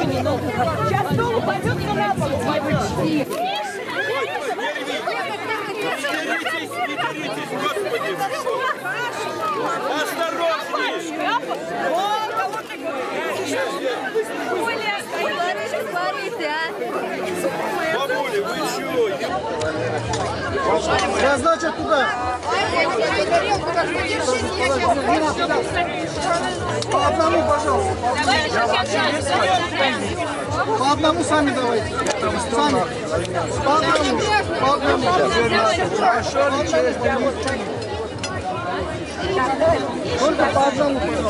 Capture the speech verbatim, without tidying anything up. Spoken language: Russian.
Сейчас стол упадет на пол. Не деритесь, не деритесь, Господи! Осторожней! О, кого ты говоришь? Оля, Бабуля, вы чего? Я, значит, туда. По одному, пожалуйста. По одному сами давайте. Сами. По одному. По одному. Только по одному.